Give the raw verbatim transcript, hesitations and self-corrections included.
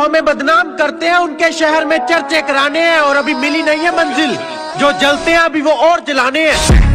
हमें बदनाम करते हैं, उनके शहर में चर्चे कराने हैं और अभी मिली नहीं है मंजिल। जो जलते हैं अभी वो और जलाने हैं।